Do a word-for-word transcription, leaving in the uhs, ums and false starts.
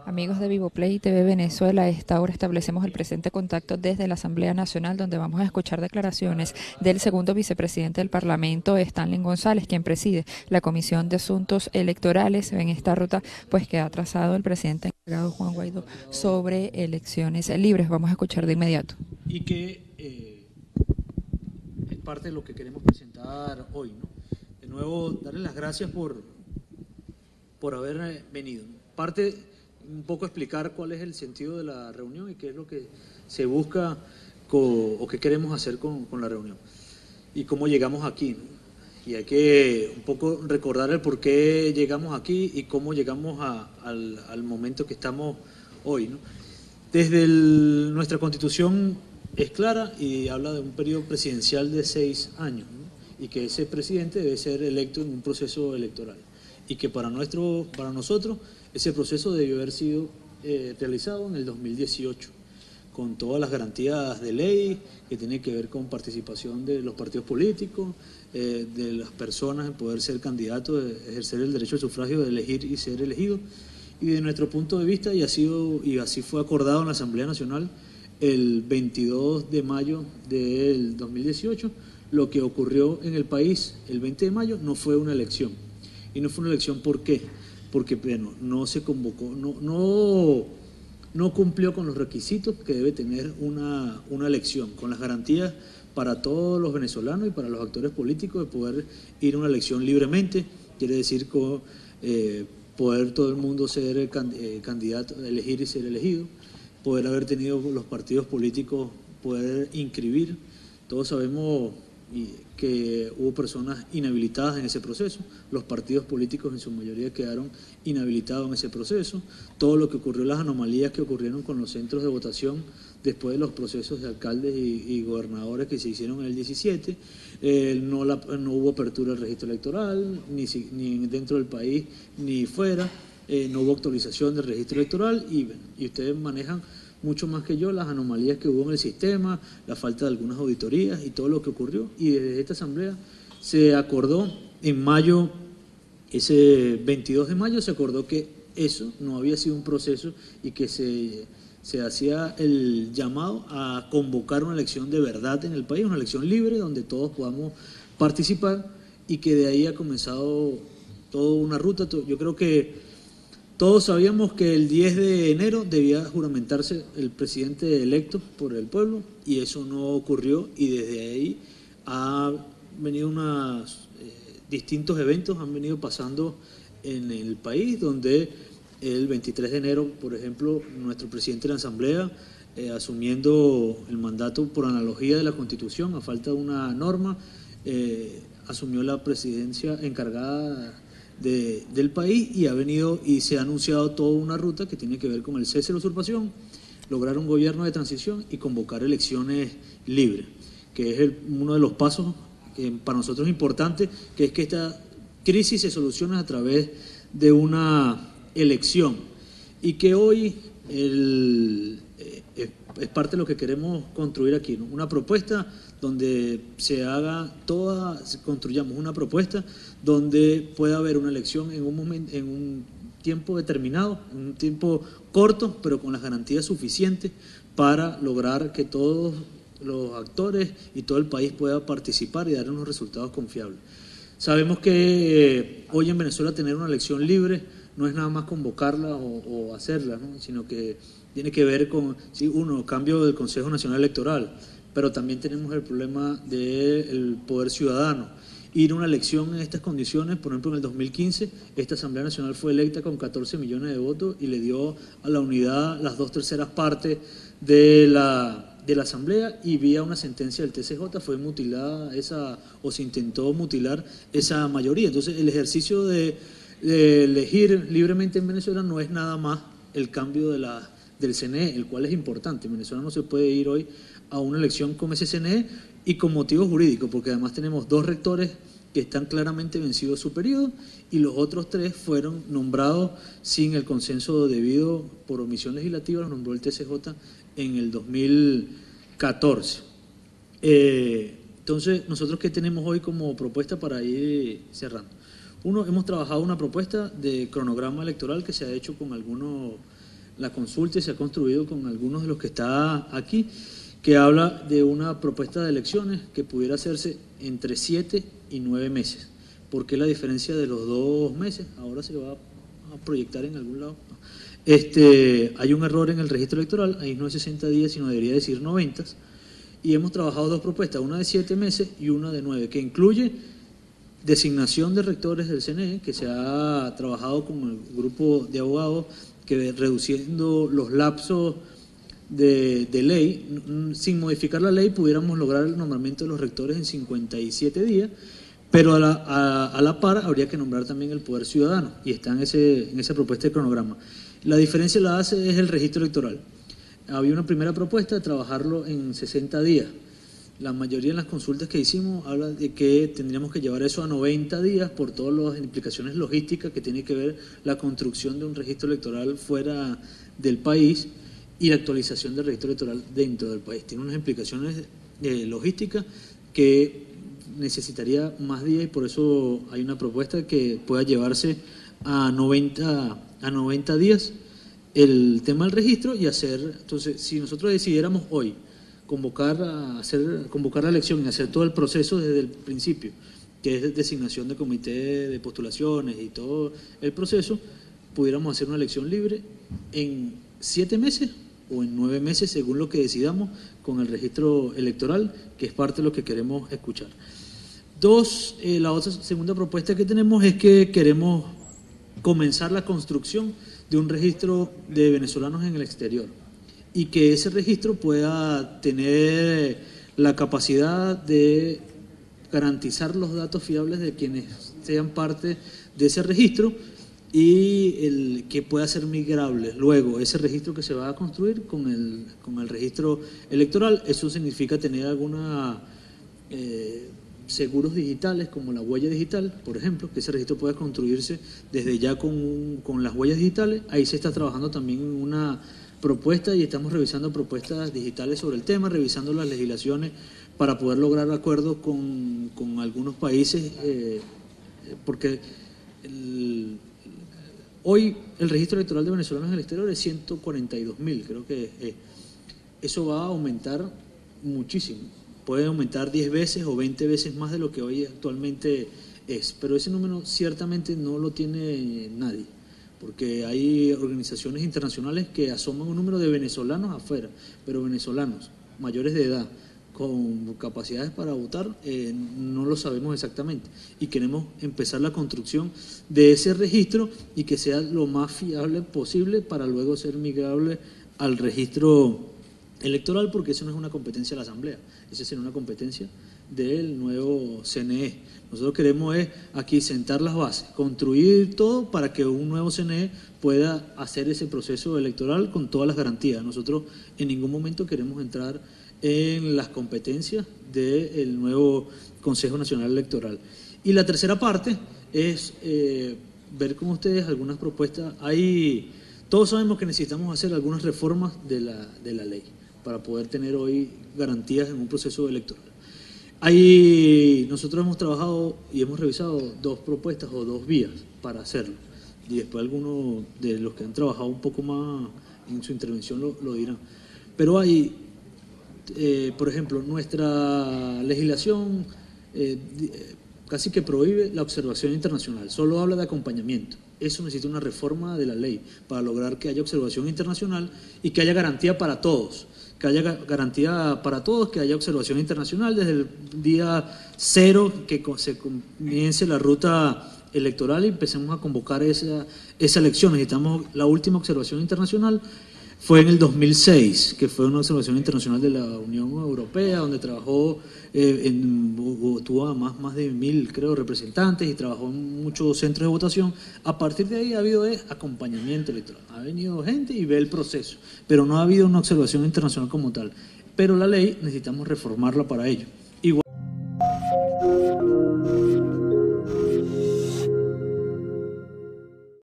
Amigos de Vivoplay y T V Venezuela, a esta hora establecemos el presente contacto desde la Asamblea Nacional, donde vamos a escuchar declaraciones del segundo vicepresidente del Parlamento, Stanley González, quien preside la Comisión de Asuntos Electorales en esta ruta, pues que ha trazado el presidente encargado Juan Guaidó sobre elecciones libres. Vamos a escuchar de inmediato. Y que eh, es parte de lo que queremos presentar hoy, ¿no? De nuevo, darles las gracias por, por haber venido. Parte, un poco explicar cuál es el sentido de la reunión y qué es lo que se busca con, o qué queremos hacer con, con la reunión y cómo llegamos aquí, ¿no? Y hay que un poco recordar el por qué llegamos aquí y cómo llegamos a, al, al momento que estamos hoy, ¿no? Desde el, nuestra Constitución es clara y habla de un periodo presidencial de seis años, ¿no? Y que ese presidente debe ser electo en un proceso electoral y que para, nuestro, para nosotros ese proceso debió haber sido eh, realizado en el dos mil dieciocho, con todas las garantías de ley que tienen que ver con participación de los partidos políticos, eh, de las personas en poder ser candidatos, de ejercer el derecho al sufragio, de elegir y ser elegido. Y de nuestro punto de vista, y, ha sido, y así fue acordado en la Asamblea Nacional el veintidós de mayo del dos mil dieciocho, lo que ocurrió en el país el veinte de mayo no fue una elección. Y no fue una elección, ¿por qué? Porque bueno, no se convocó, no, no, no cumplió con los requisitos que debe tener una, una elección, con las garantías para todos los venezolanos y para los actores políticos de poder ir a una elección libremente, quiere decir con, eh, poder todo el mundo ser eh, candidato, elegir y ser elegido, poder haber tenido los partidos políticos, poder inscribir. Todos sabemos que hubo personas inhabilitadas en ese proceso, los partidos políticos en su mayoría quedaron inhabilitados en ese proceso, todo lo que ocurrió, las anomalías que ocurrieron con los centros de votación después de los procesos de alcaldes y, y gobernadores que se hicieron en el diecisiete, eh, no, la, no hubo apertura del registro electoral, ni, ni dentro del país ni fuera, eh, no hubo actualización del registro electoral y, y ustedes manejan mucho más que yo las anomalías que hubo en el sistema, la falta de algunas auditorías y todo lo que ocurrió. Y desde esta asamblea se acordó en mayo, ese veintidós de mayo se acordó que eso no había sido un proceso y que se, se hacía el llamado a convocar una elección de verdad en el país, una elección libre donde todos podamos participar y que de ahí ha comenzado toda una ruta. Yo creo que todos sabíamos que el diez de enero debía juramentarse el presidente electo por el pueblo y eso no ocurrió y desde ahí ha venido unos eh, distintos eventos, han venido pasando en el país donde el veintitrés de enero, por ejemplo, nuestro presidente de la Asamblea, eh, asumiendo el mandato por analogía de la Constitución, a falta de una norma, eh, asumió la presidencia encargada De, del país y ha venido y se ha anunciado toda una ruta que tiene que ver con el cese de la usurpación, lograr un gobierno de transición y convocar elecciones libres, que es el, uno de los pasos que para nosotros es importante, que es que esta crisis se solucione a través de una elección y que hoy el, eh, es parte de lo que queremos construir aquí, ¿no? Una propuesta donde se haga toda, construyamos una propuesta donde pueda haber una elección en un momento, en un tiempo determinado, en un tiempo corto, pero con las garantías suficientes para lograr que todos los actores y todo el país pueda participar y dar unos resultados confiables. Sabemos que eh, hoy en Venezuela tener una elección libre no es nada más convocarla o, o hacerla, ¿no? Sino que tiene que ver con, sí, uno, cambio del Consejo Nacional Electoral, pero también tenemos el problema del poder ciudadano. Ir a una elección en estas condiciones, por ejemplo en el dos mil quince, esta Asamblea Nacional fue electa con catorce millones de votos y le dio a la unidad las dos terceras partes de la, de la Asamblea y vía una sentencia del T C J fue mutilada esa, o se intentó mutilar esa mayoría. Entonces el ejercicio de, de elegir libremente en Venezuela no es nada más el cambio de la, del C N E, el cual es importante. En Venezuela no se puede ir hoy a una elección con ese C N E y con motivos jurídicos, porque además tenemos dos rectores que están claramente vencidos su periodo y los otros tres fueron nombrados sin el consenso debido por omisión legislativa, los nombró el T C J en el dos mil catorce. Eh, entonces, nosotros ¿qué tenemos hoy como propuesta para ir cerrando? Uno, hemos trabajado una propuesta de cronograma electoral que se ha hecho con algunos la consulta y se ha construido con algunos de los que está aquí, que habla de una propuesta de elecciones que pudiera hacerse entre siete y nueve meses. ¿Por qué la diferencia de los dos meses? Ahora se va a proyectar en algún lado. Este, hay un error en el registro electoral, ahí no es sesenta días, sino debería decir noventa, y hemos trabajado dos propuestas, una de siete meses y una de nueve, que incluye designación de rectores del C N E, que se ha trabajado con el grupo de abogados, que reduciendo los lapsos de, de ley, sin modificar la ley, pudiéramos lograr el nombramiento de los rectores en cincuenta y siete días, pero a la, a, a la par habría que nombrar también el Poder Ciudadano, y está en, ese, en esa propuesta de cronograma. La diferencia la hace es el registro electoral. Había una primera propuesta de trabajarlo en sesenta días. La mayoría de las consultas que hicimos habla de que tendríamos que llevar eso a noventa días por todas las implicaciones logísticas que tiene que ver la construcción de un registro electoral fuera del país y la actualización del registro electoral dentro del país. Tiene unas implicaciones eh, logísticas que necesitaría más días, y por eso hay una propuesta que pueda llevarse a noventa, a noventa días el tema del registro y hacer. Entonces, si nosotros decidiéramos hoy convocar a hacer convocar la elección y hacer todo el proceso desde el principio, que es designación de comité de postulaciones y todo el proceso, pudiéramos hacer una elección libre en siete meses o en nueve meses, según lo que decidamos con el registro electoral, que es parte de lo que queremos escuchar. Dos, eh, la otra segunda propuesta que tenemos es que queremos comenzar la construcción de un registro de venezolanos en el exterior, y que ese registro pueda tener la capacidad de garantizar los datos fiables de quienes sean parte de ese registro, y el que pueda ser migrable luego ese registro que se va a construir con el, con el registro electoral. Eso significa tener alguna eh, seguros digitales, como la huella digital, por ejemplo, que ese registro pueda construirse desde ya con, con las huellas digitales. Ahí se está trabajando también en una propuesta y estamos revisando propuestas digitales sobre el tema, revisando las legislaciones para poder lograr acuerdos con, con algunos países, eh, porque el, hoy el registro electoral de venezolanos en el exterior es ciento cuarenta y dos mil, creo que eh, eso va a aumentar muchísimo, puede aumentar diez veces o veinte veces más de lo que hoy actualmente es, pero ese número ciertamente no lo tiene nadie, porque hay organizaciones internacionales que asoman un número de venezolanos afuera, pero venezolanos mayores de edad con capacidades para votar eh, no lo sabemos exactamente, y queremos empezar la construcción de ese registro y que sea lo más fiable posible para luego ser migrable al registro electoral, porque eso no es una competencia de la Asamblea, esa es una competencia del nuevo C N E. Nosotros queremos es aquí sentar las bases, construir todo para que un nuevo C N E pueda hacer ese proceso electoral con todas las garantías. Nosotros en ningún momento queremos entrar en las competencias del nuevo Consejo Nacional Electoral. Y la tercera parte es eh, ver con ustedes algunas propuestas. Hay, todos sabemos que necesitamos hacer algunas reformas de la, de la ley para poder tener hoy garantías en un proceso electoral. Hay, nosotros hemos trabajado y hemos revisado dos propuestas o dos vías para hacerlo, y después algunos de los que han trabajado un poco más en su intervención lo, lo dirán. Pero hay, eh, por ejemplo, nuestra legislación eh, casi que prohíbe la observación internacional, solo habla de acompañamiento. Eso necesita una reforma de la ley para lograr que haya observación internacional y que haya garantía para todos. Que haya garantía para todos, que haya observación internacional desde el día cero, que se comience la ruta electoral y empecemos a convocar esa, esa elección. Necesitamos la última observación internacional, fue en el dos mil seis, que fue una observación internacional de la Unión Europea, donde trabajó, eh, en, tuvo más, más de mil, creo, representantes, y trabajó en muchos centros de votación. A partir de ahí ha habido eh, acompañamiento electoral, ha venido gente y ve el proceso, pero no ha habido una observación internacional como tal. Pero la ley necesitamos reformarla para ello.